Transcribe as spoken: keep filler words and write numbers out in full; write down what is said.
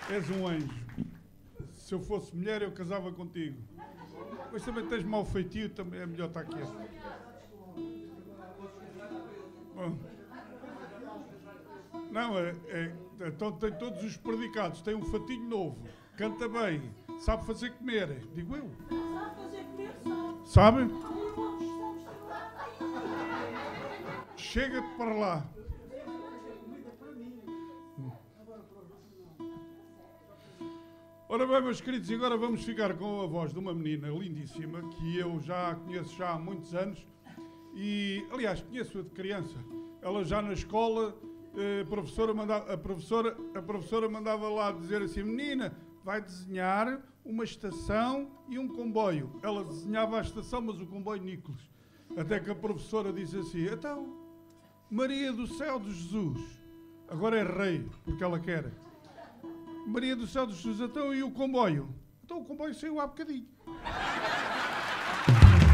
És um anjo. Se eu fosse mulher, eu casava contigo. Mas também tens mau feitio, também é melhor estar quieto. Bom. Não, é, é, então tem todos os predicados. Tem um fatinho novo, canta bem, sabe fazer comer, digo eu. Sabe fazer comer, sabe. Sabe? Chega-te para lá. Ora bem, meus queridos, e agora vamos ficar com a voz de uma menina lindíssima que eu já conheço já há muitos anos e, aliás, conheço-a de criança. Ela já na escola, a professora, mandava, a, professora, a professora mandava lá dizer assim: menina, vai desenhar uma estação e um comboio. Ela desenhava a estação, mas o comboio Nicolas. Até que a professora disse assim: então, Maria do Céu de Jesus, agora é rei, porque ela quer. Maria do Céu de Jesus, então e o comboio? Então o comboio saiu há bocadinho.